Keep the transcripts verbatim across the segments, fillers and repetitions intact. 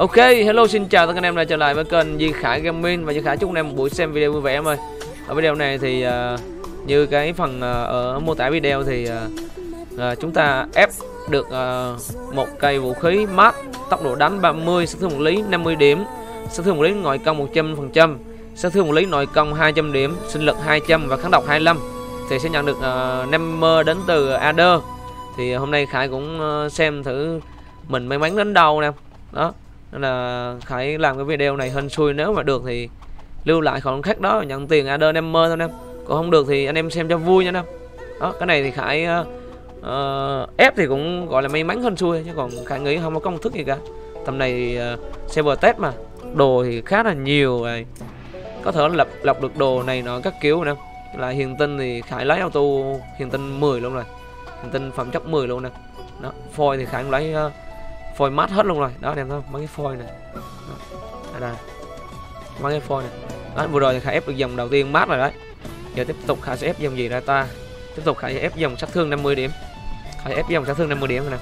Ok, hello xin chào tất cả anh em đã trở lại với kênh Duy Khải Gaming, và Duy Khải chúc anh em một buổi xem video vui vẻ em ơi. Ở video này thì uh, như cái phần uh, ở mô tả video thì uh, uh, chúng ta ép được uh, một cây vũ khí mát, tốc độ đánh ba mươi, sát thương vật lý năm mươi điểm, sát thương vật lý ngoại công một trăm phần trăm, sát thương vật lý nội công hai trăm điểm, sinh lực hai trăm và kháng độc hai mươi lăm, thì sẽ nhận được uh, năm mơ đến từ Ader. Thì hôm nay Khải cũng uh, xem thử mình may mắn đến đâu nè. Đó, nên là Khải làm cái video này hên xui, nếu mà được thì lưu lại khoản khách đó nhận tiền Ader năm mơ thôi em. Còn không được thì anh em xem cho vui nha em. Đó, cái này thì Khải uh, uh, ép thì cũng gọi là may mắn hên xui, chứ còn Khải nghĩ không có công thức gì cả. Tầm này uh, server test mà đồ thì khá là nhiều rồi, có thể lọc lọc được đồ này nọ các kiểu nè. Là hiền tinh thì Khải lấy auto hiền tinh mười luôn rồi, hiền tinh phẩm chất mười luôn nè. Đó, phôi thì Khải cũng lấy uh, phôi mát hết luôn rồi. Đó anh em thấy mấy cái phôi này. Đó, đây mấy cái phôi này. Đó, vừa rồi thì Khải ép được dòng đầu tiên mát rồi đấy. Giờ tiếp tục Khải sẽ ép dòng gì ra ta? Tiếp tục Khải sẽ ép dòng sát thương năm mươi điểm. Khải ép dòng sát thương năm mươi điểm rồi nè.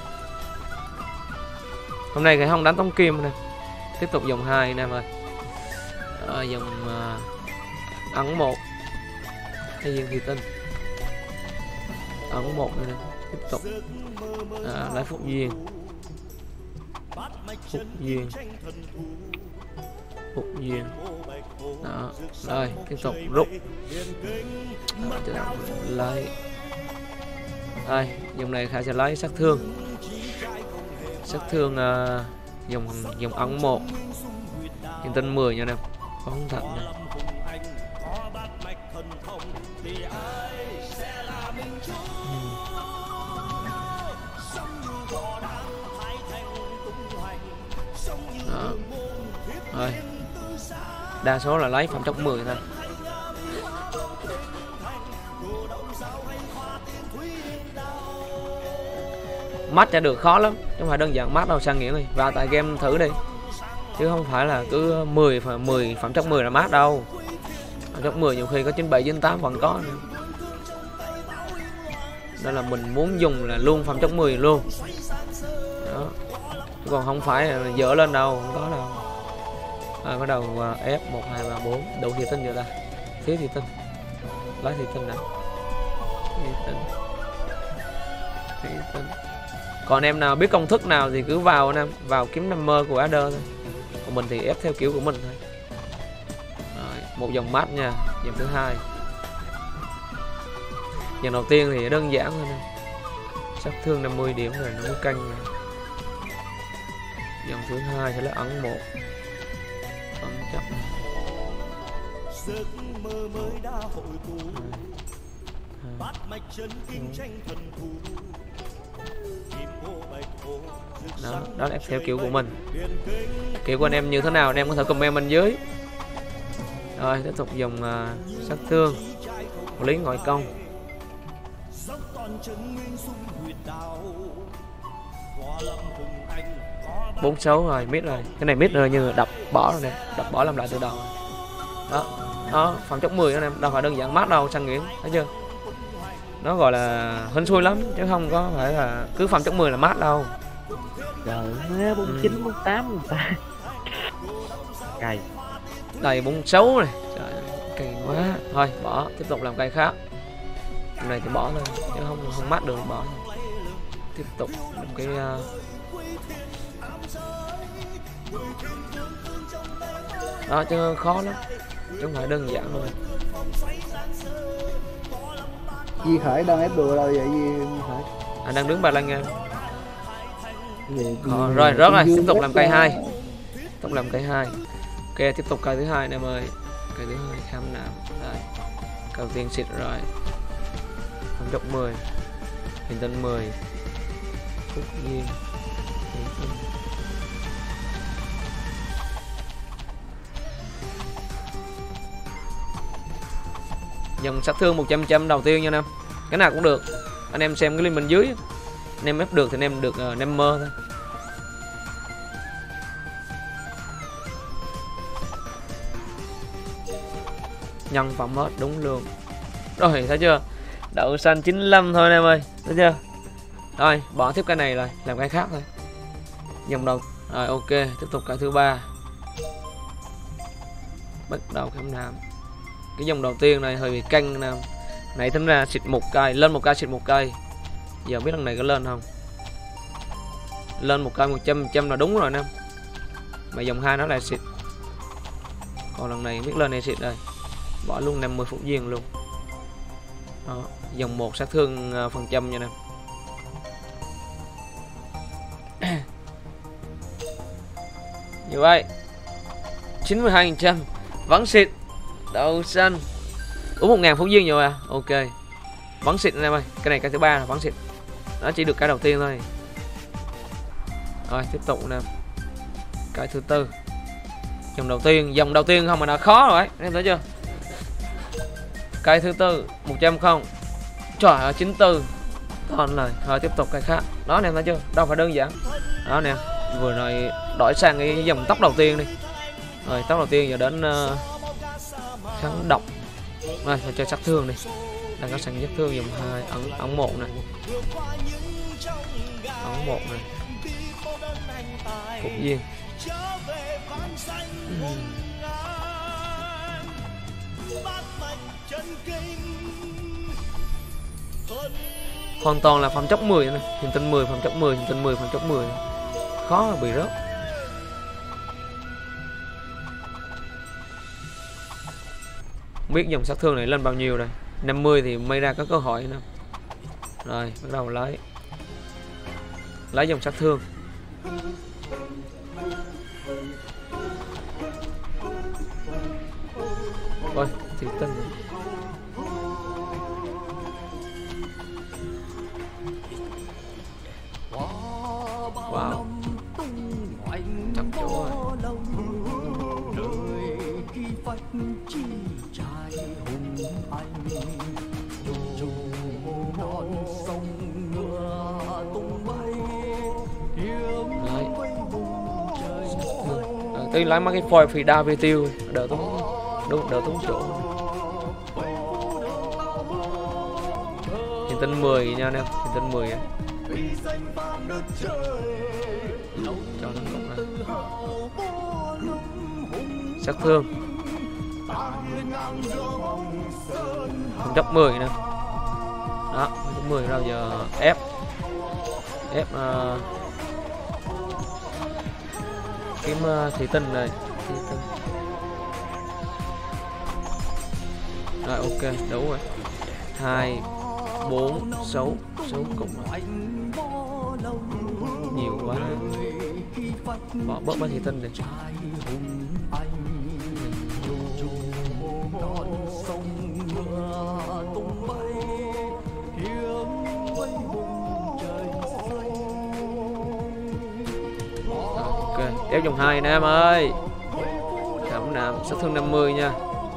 Hôm nay Khải không đánh tống kim nè. Tiếp tục dòng hai anh em ơi. Ờ, dòng uh, ấn một hay viên thủy tinh. Ấn một này nè. Tiếp tục à, lấy phúc duyên. Phúc duyên. Phúc duyên. Đó, rồi tiếp tục rút. Đó, lấy. Đây, dòng này Khải sẽ lấy sát thương. Sát thương uh, dòng dòng ấn một. Hiện tinh mười nha em. Phóng thật này. Đó. Rồi. Đa số là lấy phẩm chất mười thôi. Mát cho được khó lắm, chứ không phải đơn giản mát đâu, sang nghĩa đi. Vào tại game thử đi. Chứ không phải là cứ mười mười phẩm chất mười là mát đâu. Phẩm chất mười nhiều khi có chín bảy chín tám vẫn có nữa. Đó là mình muốn dùng là luôn phẩm chất mười luôn. Đó. Chứ còn không phải là dỡ lên đâu, không có đâu. À, bắt đầu uh, ép một hai ba bốn, đủ thị tinh rồi ta. Thiếu thị tinh. Lấy thị tinh nào. Thị tinh. Thị tinh. Còn em nào biết công thức nào thì cứ vào anh em, vào kiếm năm mơ của Ader thôi. Còn mình thì ép theo kiểu của mình thôi. Rồi, một dòng mát nha, dòng thứ hai. Dòng đầu tiên thì đơn giản thôi nè. Sát thương năm mươi điểm rồi nó mới canh rồi. Dòng thứ hai sẽ là ấn một. Ấn chấp. Đó, đó là theo kiểu của mình. Kiểu của anh em như thế nào anh em có thể comment bên dưới. Rồi tiếp tục dùng uh, sát thương, lý ngoại công. bốn sáu rồi, mid rồi. Cái này mid rồi, như đập bỏ rồi nè, đập bỏ làm lại từ đầu. Đó, đó, phẩm chất mười anh em, đâu phải đơn giản mát đâu, sang nghiễn, thấy chưa? Nó gọi là hên xui lắm, chứ không có phải là cứ phẩm chất mười là mát đâu. Trời ơi, bốn chín, bốn tám ta. Cày. Đây bốn sáu này. Trời ơi, cày quá. Thôi, bỏ, tiếp tục làm cây khác. Cái này thì bỏ thôi, chứ không không mát được bỏ. Tiếp tục làm cái uh... đó, chứ khó lắm, chứ không phải đơn giản thôi. Duy Khải đang ép đồ đâu vậy Duy Khải? Anh đang đứng ba lăng nha. Ờ, rồi rớt rồi, tiếp tục làm cây hai. Tiếp tục làm cây hai. Ok, tiếp tục cây thứ hai anh em ơi. Cây thứ hai khám nào. Đây. Cầu tiên xịt rồi. Phẩm chất mười. Hình tinh mười. Phúc duyên. Dòng sát thương một trăm trăm đầu tiên nha anh em. Cái nào cũng được. Anh em xem cái link bên dưới. Anh em ép được thì anh em được uh, năm mơ thôi. Nhân phẩm hết đúng luôn. Rồi thấy chưa? Đậu xanh chín mươi lăm thôi anh em ơi. Thấy chưa? Rồi bỏ tiếp cái này rồi, làm cái khác thôi. Dòng đầu Rồi ok, tiếp tục cái thứ ba. Bắt đầu khám nam. Cái dòng đầu tiên này hơi bị căng nè. Nãy tính ra xịt một cây, lên một cây xịt một cây. Giờ biết lần này có lên không? Lên một cây một trăm trăm là đúng rồi nè. Mà dòng hai nó lại xịt. Còn lần này biết lên này xịt đây. Bỏ luôn năm mươi phút duyên luôn. Đó, dòng một sát thương phần trăm nha nè. Như vậy chín mươi hai phần trăm vẫn xịt. Đậu xanh uống một ngàn phút duyên rồi à. Ok, vẫn xịt anh em ơi. Cái này cái thứ ba là vẫn xịt. Nó chỉ được cái đầu tiên thôi. Rồi tiếp tục nè. Cái thứ tư. Dòng đầu tiên, dòng đầu tiên không mà đã khó rồi đấy, em thấy chưa? Cái thứ tư một trăm không. Trời ơi chín mươi tư. Toàn lời. Rồi tiếp tục cái khác. Đó anh em thấy chưa? Đâu phải đơn giản. Đó nè, vừa rồi đổi sang cái dòng tóc đầu tiên đi. Rồi tóc đầu tiên giờ đến uh, kháng độc. Rồi phải cho sát thương đi. Đang có sẵn sát thương dòng hai, ấn ấn một này. Ấn một này. Phục viên. uhm. Hoàn toàn là phẩm chất mười này. Hiện tinh mười, phẩm chất mười, hiện tinh mười, phẩm chất mười. Khó bị rớt. Biết dòng sát thương này lên bao nhiêu đây. Năm mươi thì may ra có cơ hội nữa. Rồi bắt đầu lấy. Lấy dòng sát thương. Ôi thì tinh. Wow, chắc chỗ rồi. Tôi lấy mấy cái phôi phi đa vi tiêu đỡ tốn đúng đỡ tốn chỗ. Hiện tinh mười nha anh em, hiện tinh mười á. Cho nó cộng này. Sát thương phẩm chất mười nè. Đó, phẩm chất mười rồi giờ ép ép uh, kiếm uh, thủy tinh này, thủy tinh. Rồi ok, đủ rồi. Hai bốn sáu sáu cộng rồi. Nhiều quá. Bỏ bớt mấy thủy tinh đi. Ép dòng hai nè em ơi. Cảm nằm sát thương năm mươi nha.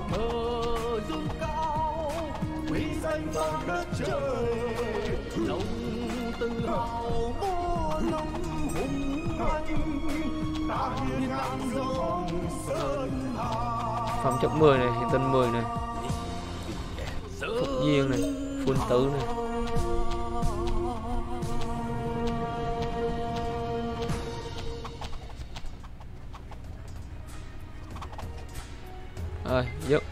Phẩm chất mười này, hiện tinh mười này. Phúc duyên này, phun tử này. Rồi, dứt.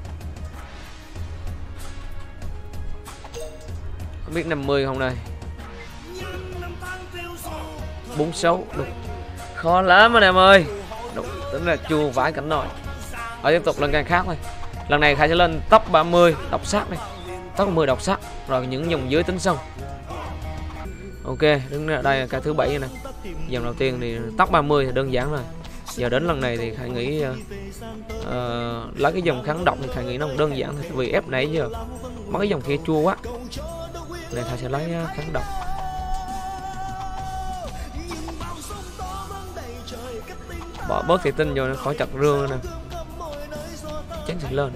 Không biết năm mươi không này. bốn mươi sáu đúng. Khó lắm anh em ơi. Đúng, tính là chua vãi cảnh rồi. Rồi tiếp tục lên cái khác thôi. Lần này Khải sẽ lên top ba mươi độc sát này. Top ba mươi độc sát. Rồi những dòng dưới tính xong. Ok, đứng ở đây là cái thứ bảy này. Dòng đầu tiên thì top ba mươi thì đơn giản rồi. Giờ đến lần này thì Khải nghĩ uh, uh, lấy cái dòng kháng độc thì Khải nghĩ nó đơn giản thôi. Vì ép nãy giờ mấy cái dòng kia chua quá. Này Khải sẽ lấy uh, kháng độc. Bỏ bớt thủy tinh vô nó khỏi chặt rương nè. Chắc sẽ lên.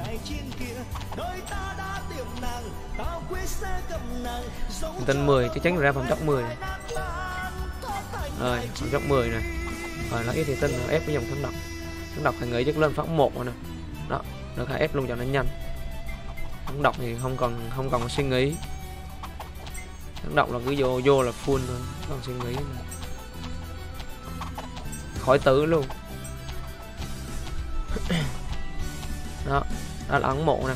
Thủy tinh mười chắc chắn ra phẩm chất mười này. Rồi phẩm chất mười này. Rồi lấy cái thủy tinh ép cái dòng kháng độc. Kháng độc Khải nghĩ chắc lên phóng một rồi nè. Đó, được Khải ép luôn cho nó nhanh. Kháng độc thì không còn không còn suy nghĩ. Kháng độc là cứ vô vô là full thôi, không còn suy nghĩ nữa. khỏi tử luôn. Đó, đó là ẩn mộ nè.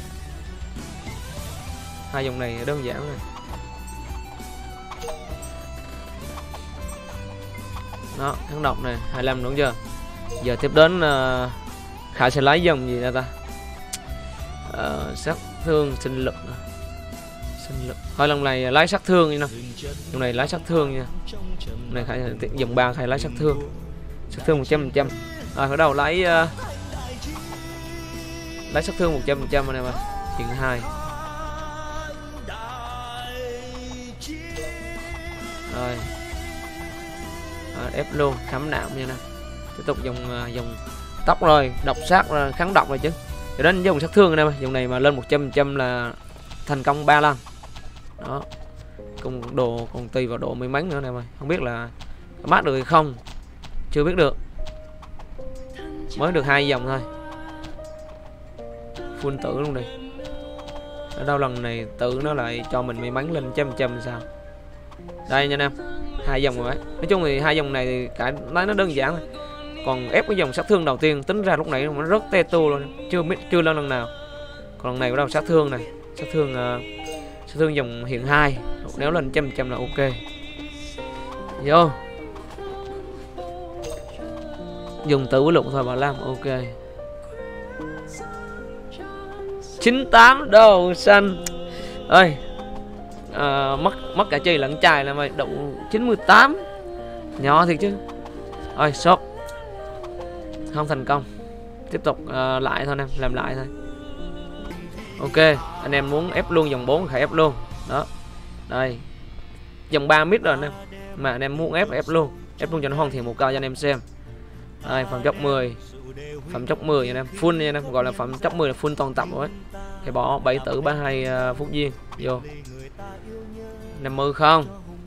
Hai dòng này đơn giản này. Đó, kháng độc này, hai mươi lăm đúng chưa? Giờ tiếp đến uh, Khải sẽ lấy dòng gì ra ta? Uh, sát thương, sinh lực. Sinh lực. Thôi lần này lấy sát thương như nào. Dòng này lấy sát thương nha. Dòng này Khải dòng ba Khải lấy sát thương. Sát thương một trăm phần trăm. Rồi bắt đầu lấy uh, lấy sát thương một trăm phần trăm anh em ơi. Hiện hai. Rồi. À, ép luôn, khám nạm nha nè. Tiếp tục dòng uh, dòng tóc rồi, độc sát rồi, kháng độc rồi chứ. Rồi đến dòng sát thương anh em ơi. Dòng này mà lên một trăm phần trăm là thành công ba lần. Đó. Cùng đồ còn tùy vào độ may mắn nữa nè ơi. Không biết là mát được hay không. Chưa biết được. Mới được hai dòng thôi. Full tử luôn đây. Ở đâu lần này tử nó lại cho mình may mắn lên một trăm phần trăm sao. Đây nha anh em. Hai dòng rồi đấy. Nói chung thì hai dòng này thì cả nói nó đơn giản thôi. Còn ép cái dòng sát thương đầu tiên tính ra lúc nãy nó rất tê tu luôn, chưa biết chưa lên lần nào. Còn lần này bắt đầu sát thương này, sát thương uh, sát thương dòng hiện hai, nếu lên một trăm phần trăm là ok. Vô. Dùng tử với lục thôi bà Lam ok. chín mươi tám đầu xanh. Ơi. À, mất mất cả chi lẫn chài là mày đủ chín mươi tám. Nhỏ thiệt chứ. Ôi sốt. Không thành công. Tiếp tục uh, lại thôi em, làm lại thôi. Ok, anh em muốn ép luôn dòng bốn thì ép luôn. Đó. Đây. Dòng ba mid rồi anh em. Mà anh em muốn ép ép luôn. Ép luôn cho nó hoàn thiện một cao cho anh em xem. Đây, phẩm chất mười. Phẩm chất mười nha anh em, full nha anh em, gọi là phẩm chất mười là full toàn tập rồi. Thì bỏ bảy tử ba mươi hai uh, phút viên vô. năm mươi không?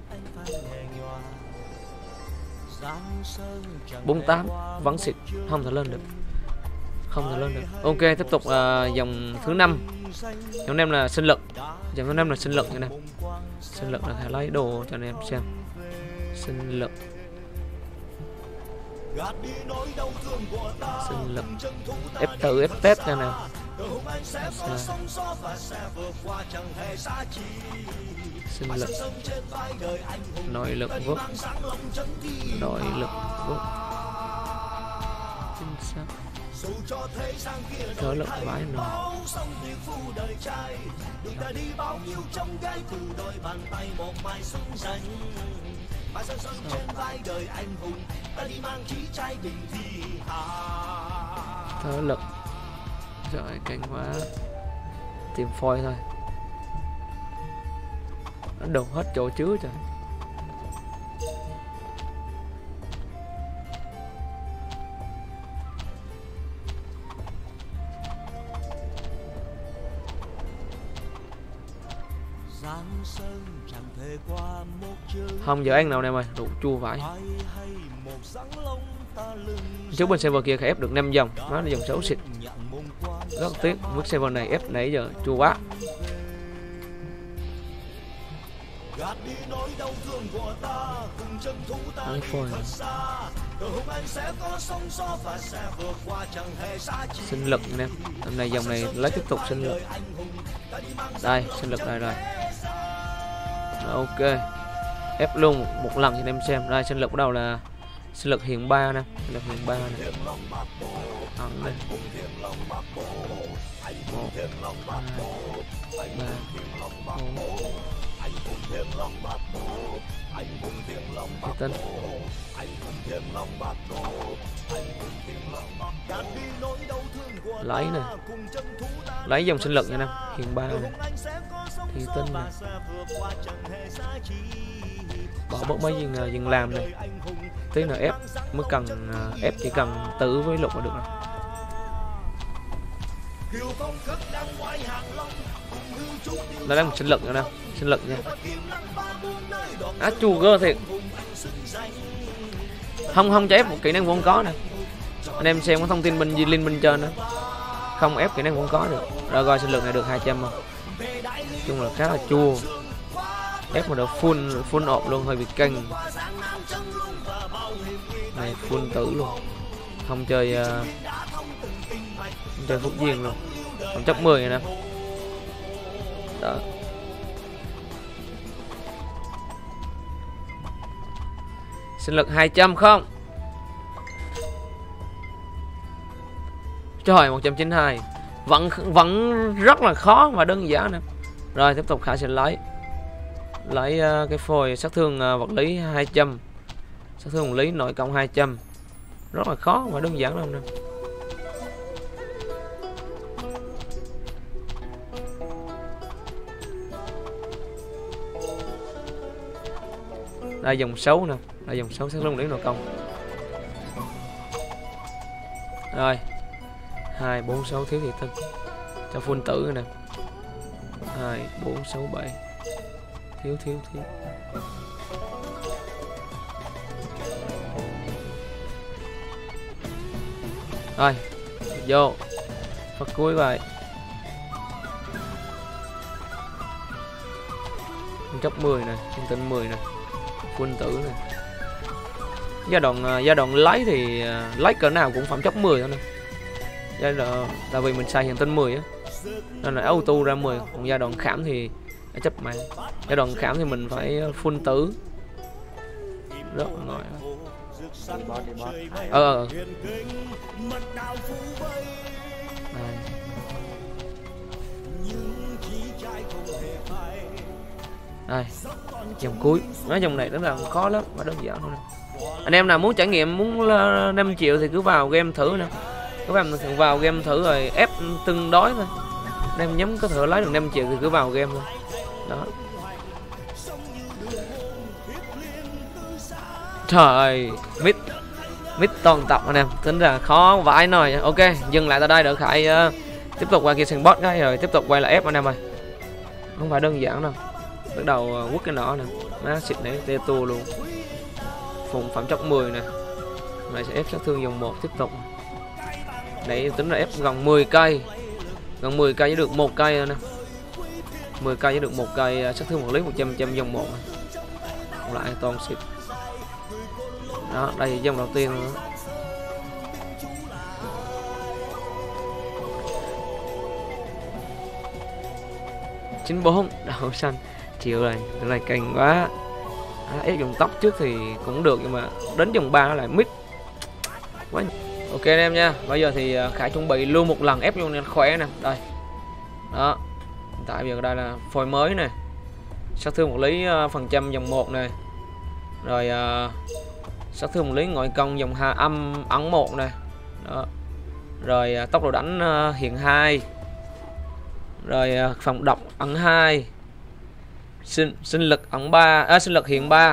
bốn mươi tám vẫn xịt, không thể lên được. Không thể lên được. Ok, tiếp tục uh, dòng thứ năm. Dòng em là sinh lực. Dòng thứ năm là sinh lực nha em. Sinh lực là phải lấy đồ cho anh em xem. Sinh lực. Sinh lực. Ép tử ép tết nha nè. Sinh lực. Nội lực vút. Nội lực vút. Chính xác. Thở lực vãi nồi. Thở lực. Rồi cánh quá. Tìm phôi thôi. Nó đổ hết chỗ chứa trời. Không giờ ăn nào nè mày, rượu chua vãi. Trước bên server kia ép được năm dòng, nó là dòng xấu xịt. Rất tiếc, mức server này ép nãy giờ chua quá. Đấy, phôi. Sinh lực nè, hôm nay dòng này lấy tiếp tục sinh lực. Đây, sinh lực này rồi. Rồi, ok. Ép luôn một lần cho anh em xem. Đây, sinh lực bắt đầu là sinh lực hiện ba nè, sinh lực hiện ba nè. Ấn đây. một, hai, ba, bốn. Cái tên. Lấy nè. Lấy dòng sinh lực nha nè, hiện ba nè. Thì tinh nè. Bỏ bớt mấy viên viên làm này. Tí nữa ép mới cần ép chỉ cần tử với lục là được rồi. Nó đang một sinh lực nữa nè, sinh lực nha. Á chù gơ thiệt. Không không cho ép một kỹ năng vốn có nè. Anh em xem có thông tin bên link bên trên nữa. Không ép kỹ năng vốn có được. Rồi coi sinh lực này được hai trăm không. Chung là khá là chua. Ép một đợt full full ộp luôn hơi bị căng. Này full tử luôn, không chơi uh, không chơi phúc duyên luôn, không chấp mười nè. Đó. Sinh lực hai trăm không? Trời, một trăm chín mươi hai. Vẫn vẫn rất là khó và đơn giản nè. Rồi tiếp tục Khải sẽ lấy lấy uh, cái phôi sát thương uh, vật lý hai trăm, sát thương vật lý nội công hai trăm. Rất là khó và đơn giản luôn nè. Đây dòng sáu nè, đây dòng sáu sát thương vật lý nội công. Rồi hai bốn sáu thiếu thị tinh cho full tử nè. Hai bốn sáu bảy thiếu thiếu thiếu. Rồi vô phát cuối vậy. Chấp mười nè, trung tinh mười nè, full tử nè. Giai đoạn giai đoạn lấy thì lấy cỡ nào cũng phẩm chấp mười thôi nè. Giai đoạn là vì mình xài hiện tinh mười á, nên là auto ra mười. Còn giai đoạn khảm thì chấp mạng. Giai đoạn khảm thì mình phải full tử. Rất ngồi. Ờ ờ. Đây, dòng cuối. Nói dòng này rất là khó lắm và đơn giản thôi nè. Anh em nào muốn trải nghiệm, muốn năm triệu thì cứ vào game thử nè. Các bạn vào game thử rồi ép tương đối thôi. Anh em nhắm có thể lấy được năm triệu thì cứ vào game thôi. Đó. Trời, mid mid toàn tập anh em, tính ra khó vãi nồi. Ok, dừng lại tại đây đỡ Khải uh, tiếp tục qua kia sân boss cái rồi tiếp tục quay lại ép anh em ơi. Không phải đơn giản đâu. Bắt đầu uh, quất cái nỏ nè, má xịt nấy tê tu luôn. Phùng phẩm chất mười nè. Này sẽ ép sát thương dòng một tiếp tục. Đấy tính là ép gần mười cây. Gần mười cây với được một cây nữa nè. mười cây với được một cây sát thương vật lý một trăm trăm dòng một. Còn lại toàn xịt. Đó, đây là dòng đầu tiên nữa. chín bốn đầu xanh chịu rồi, cái này cành quá. À, ép dòng tóc trước thì cũng được nhưng mà đến dòng ba nó lại mít quá. Ok anh em nha, bây giờ thì Khải chuẩn bị luôn một lần ép luôn nên khỏe nè. Đây đó, hiện tại bây giờ đây là phôi mới này, sát thương vật lý phần trăm dòng một này, rồi uh, sát thương vật lý ngoại công dòng hai âm ấn một này đó. Rồi uh, tốc độ đánh uh, hiện hai, rồi uh, phòng độc ấn hai, sinh sinh lực ấn ba, à, sinh lực hiện ba,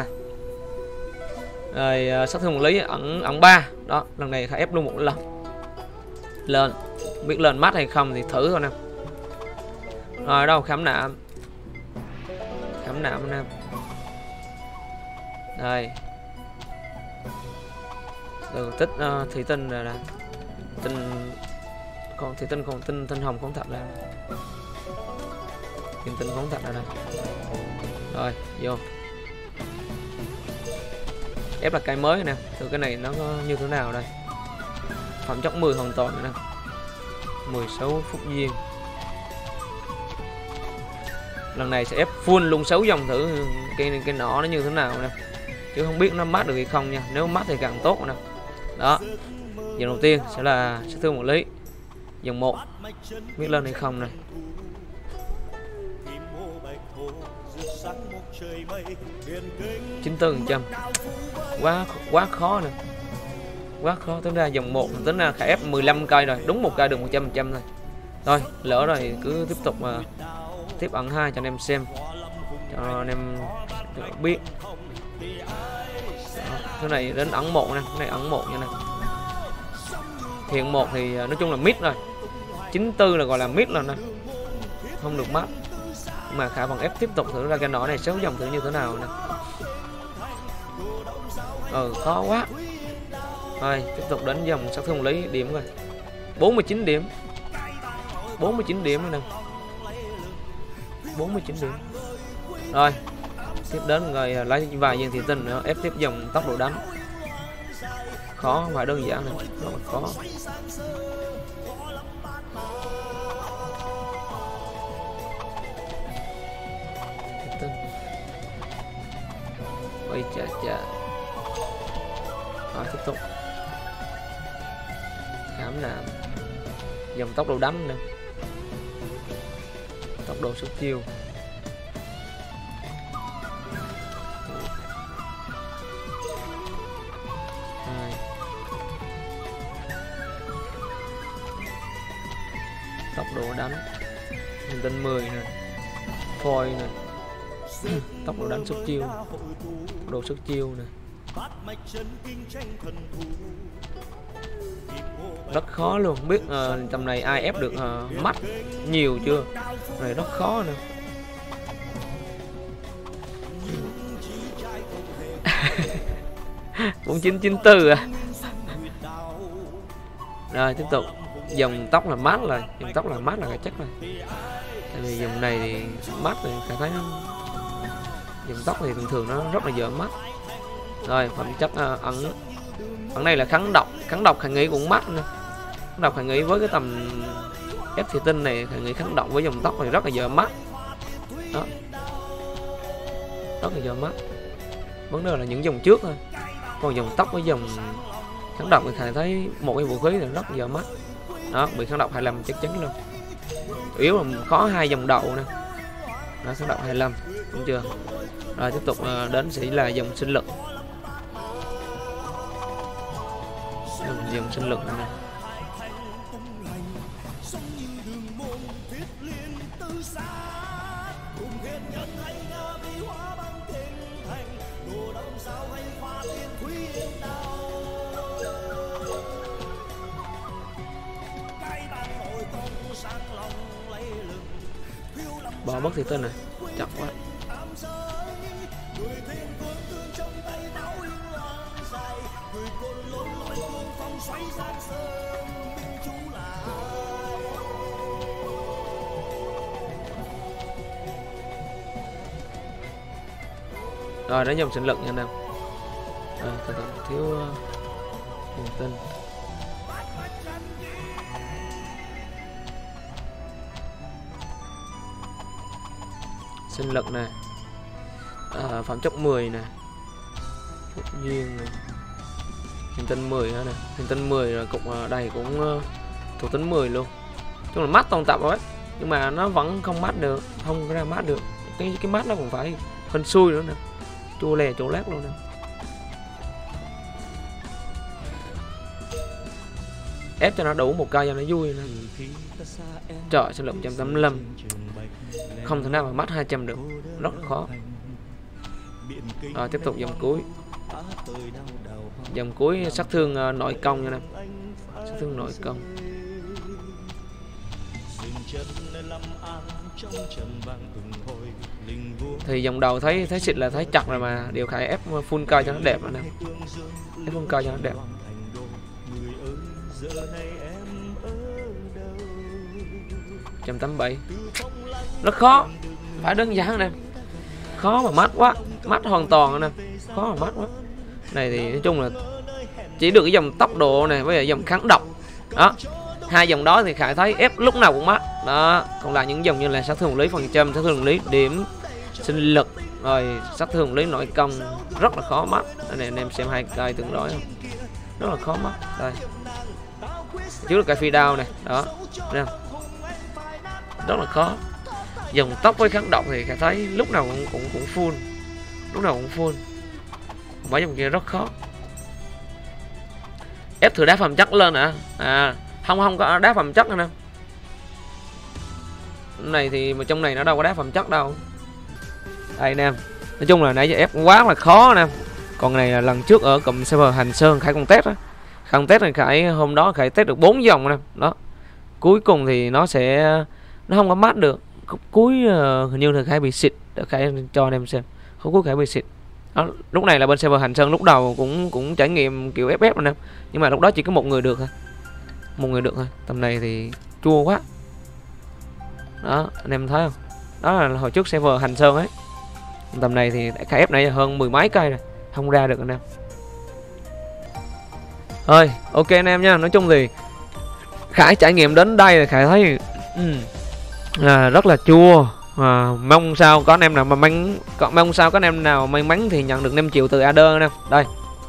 rồi uh, sát thương vật lý ẩn ẩn ba. Đó, lần này Khải ép luôn một lần lên, biết lên mắt hay không thì thử thôi nè. Rồi đâu khám nạm, khám nạm nè. Đây từ tích uh, thủy tinh rồi nè, tinh còn thủy tinh còn tinh tinh hồng không thật ra, kim tinh không thật ra đây. Rồi vô ép là cái mới nè, từ cái này nó như thế nào đây. Phẩm chất mười hoàn toàn nè, mười sáu phút duyên. Lần này sẽ ép full luôn sáu dòng thử cái cái nỏ nó như thế nào nè, chứ không biết nó mát được hay không nha. Nếu mát thì càng tốt nè. Đó, dòng đầu tiên sẽ là sát thương vật lý dòng một, biết lên hay không này. chín mươi tư phần trăm, quá quá khó nè, quá khó. Tính ra dòng một tính ra Khải ép mười lăm cây rồi, đúng một cây được một trăm phần trăm thôi. Thôi lỡ rồi cứ tiếp tục mà tiếp ẩn hai cho anh em xem, cho anh em biết. Đó, cái này đến ẩn một nè, cái này ẩn một như này. Hiện một thì nói chung là mid rồi, chín mươi tư là gọi là mid rồi nè, không được mắt. Mà Khải bằng ép tiếp tục thử ra cái nỏ này sáu dòng thử như thế nào nè. Ừ khó quá. Rồi tiếp tục đến dòng sát thương lý điểm rồi, bốn mươi chín điểm, bốn mươi chín điểm nữa nè, bốn mươi chín điểm. Rồi tiếp đến rồi lấy vài viên thị tinh nữa, ép tiếp dòng tốc độ đánh. khó, không phải đơn giản này, rất là khó. Ôi chà chà. Rồi tiếp tục khám nạn, dòng tốc độ đánh nè, tốc độ xuất chiêu, hai, tốc độ đánh, hành tinh mười nè, phôi nè, tốc độ đánh xuất chiêu, tốc độ xuất chiêu nè. Rất khó luôn, không biết uh, tầm này ai ép được uh, mắt nhiều chưa, này rất khó nè. Bốn chín chín tư à. Rồi tiếp tục, dòng tóc là mát rồi, dòng tóc là mát là cái chắc rồi. Tại vì dòng này thì mát thì cảm thấy nó... dòng tóc thì thường thường nó rất là dở mắt. Rồi phẩm chất uh, ẩn ẩn này là kháng độc, kháng độc khả nghĩ cũng mát nữa. Kháng độc khả nghĩ với cái tầm ép thủy tinh này, khả nghĩ kháng độc với dòng tóc này rất là dở mắt. Đó, rất là dở mắt. Vấn đề là những dòng trước thôi, còn dòng tóc với dòng kháng độc thì khả thấy một cái vũ khí là rất dở mắt. Đó, bị kháng độc hai mươi lăm chắc chắn luôn. Chủ yếu là khó hai dòng đầu nè. Đó, kháng độc hai mươi lăm đúng chưa. Rồi tiếp tục uh, đến sẽ là dòng sinh lực. Dòng sinh lực này. Bỏ mất thì tên này chặt quá. Rồi đến dòng sinh lực nha anh em. Rồi thật thiếu uh, tinh. Sinh lực này, à, phẩm chất mười nè, phúc duyên này, hành tinh mười nữa nè, hành tinh mười rồi cục đây cũng uh, thuộc tính mười luôn. Chung là mắt toàn tập rồi, nhưng mà nó vẫn không mát được, không ra mát được. Cái cái mắt nó cũng phải hên xui nữa nè, chua lè chỗ lát luôn nè. Ép cho nó đủ một cây cho nó vui nè. Trời, sinh lực một trăm tám mươi lăm, không thể nào mà mắt hai trăm được, rất là khó. Rồi tiếp tục dòng cuối, dòng cuối sát thương uh, nội công nha em, sát thương nội công. Thì dòng đầu thấy thấy xịt là thấy chặt rồi, mà điều khải ép full cây cho nó đẹp rồi nè, ép full cây cho nó đẹp. một trăm tám mươi bảy, rất khó, phải đơn giản nè, khó mà mát quá, mát hoàn toàn nè, khó mà mát quá. Này thì nói chung là chỉ được cái dòng tốc độ này với lại dòng kháng độc đó, hai dòng đó thì khải thấy ép lúc nào cũng mát đó. Còn lại những dòng như là sát thương lý phần trăm, sát thương lý điểm, sinh lực, rồi sát thương lý nội công rất là khó mát. Đây này anh em xem hai cây tương đối không, rất là khó mát. Đây trước là cây phi đao này đó, thấy không? Rất là khó. Dòng tóc với kháng độc thì khải thấy lúc nào cũng cũng cũng full, lúc nào cũng full. Mấy dòng kia rất khó. Ép thử đá phẩm chất lên hả? À không, không có đá phẩm chất nữa nè. Này thì mà trong này nó đâu có đá phẩm chất đâu. Đây anh em, nói chung là nãy giờ ép quá là khó nè. Còn này là lần trước ở cụm server Hành Sơn Khải còn test á, không test thì Khải hôm đó Khải test được bốn dòng nè. Đó. Cuối cùng thì nó sẽ nó không có mát được. Cuối uh, hình như là Khải bị xịt, để Khải cho anh em xem. Khúc cuối Khải bị xịt. Đó, lúc này là bên server Hành Sơn lúc đầu cũng cũng trải nghiệm kiểu ép ép rồi nè, nhưng mà lúc đó chỉ có một người được thôi, một người được thôi. Tầm này thì chua quá đó, anh em thấy không? Đó là hồi trước server Hành Sơn ấy, tầm này thì Khải ép này hơn mười mấy cây rồi, không ra được anh em. Thôi ok anh em nha. Nói chung thì Khải trải nghiệm đến đây là Khải thấy ừ, là rất là chua. À, mong sao có anh em nào mà mong mong sao có anh em nào may mắn thì nhận được năm triệu từ Adder nè. Đây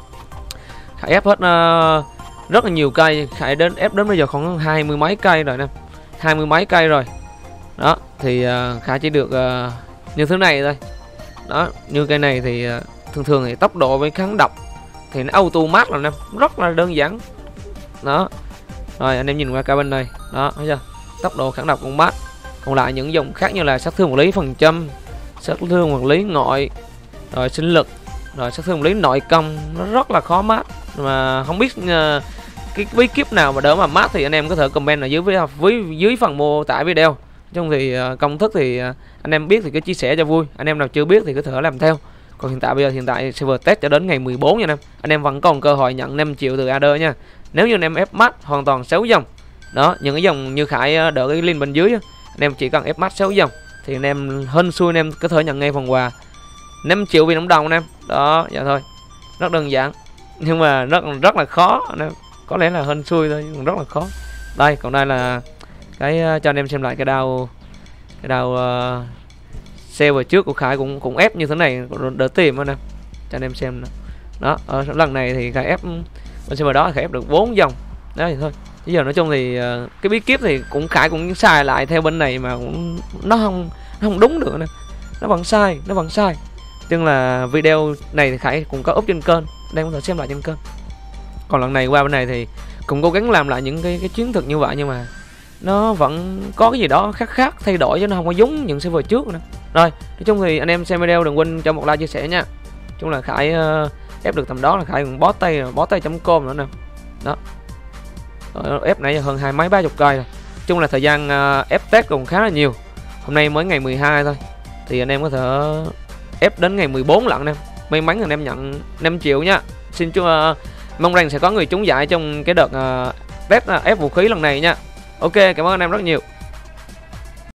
Khải ép hết uh, rất là nhiều cây. Khải đến ép đến bây giờ khoảng hai mươi mấy cây rồi nè, hai mươi mấy cây rồi đó. Thì uh, Khải chỉ được uh, như thế này thôi đó. Như cây này thì uh, thường thường thì tốc độ với kháng độc thì nó auto mát rồi nè, rất là đơn giản đó. Rồi anh em nhìn qua cabin này đó, thấy chưa, tốc độ kháng độc cũng mát. Còn lại những dòng khác như là sát thương vật lý phần trăm, sát thương vật lý ngoại, rồi sinh lực, rồi sát thương vật lý nội công, nó rất là khó mát. Mà không biết uh, cái bí kíp nào mà đỡ mà mát thì anh em có thể comment ở dưới với dưới phần mô tả video. Trong thì uh, công thức thì uh, anh em biết thì cứ chia sẻ cho vui, anh em nào chưa biết thì có thể làm theo. Còn hiện tại bây giờ hiện tại server test cho đến ngày mười bốn nha anh em. Anh em vẫn còn cơ hội nhận năm triệu từ Adder nha. Nếu như anh em ép max hoàn toàn sáu dòng đó, những cái dòng như Khải đỡ cái link bên dưới, anh em chỉ cần ép max sáu dòng thì anh em hên xui anh em có thể nhận ngay phần quà năm triệu Việt Nam đồng anh em. Đó, dạ thôi. Rất đơn giản. Nhưng mà rất rất là khó anh em. Có lẽ là hên xui thôi nhưng rất là khó. Đây, còn đây là cái uh, cho anh em xem lại cái đao cái đao uh, server trước của Khải cũng cũng ép như thế này đỡ tìm anh em. Cho anh em xem nữa. Đó, ở lần này thì Khải ép bên server đó Khải ép được bốn dòng. Đó thì thôi. Bây giờ nói chung thì uh, cái bí kíp thì cũng Khải cũng xài lại theo bên này mà cũng nó không nó không đúng được nè. Nó vẫn sai, nó vẫn sai. Nhưng là video này thì Khải cũng có up trên kênh, đang có thể xem lại trên kênh. Còn lần này qua bên này thì cũng cố gắng làm lại những cái cái chiến thuật như vậy nhưng mà nó vẫn có cái gì đó khác khác thay đổi chứ nó không có giống những server trước nữa. Rồi, nói chung thì anh em xem video đừng quên cho một like chia sẻ nha. Chung là Khải uh, ép được tầm đó là Khải cũng bó tay bó tay chấm com nữa nè. Đó. Rồi, ép nãy giờ hơn hai mấy ba chục cây rồi. Chung là thời gian uh, ép test cũng khá là nhiều. Hôm nay mới ngày mười hai thôi. Thì anh em có thể ép đến ngày mười bốn lận anh em. May mắn anh em nhận năm triệu nha. Xin chúc uh, mong rằng sẽ có người trúng giải trong cái đợt uh, test uh, ép vũ khí lần này nha. Ok, cảm ơn anh em rất nhiều.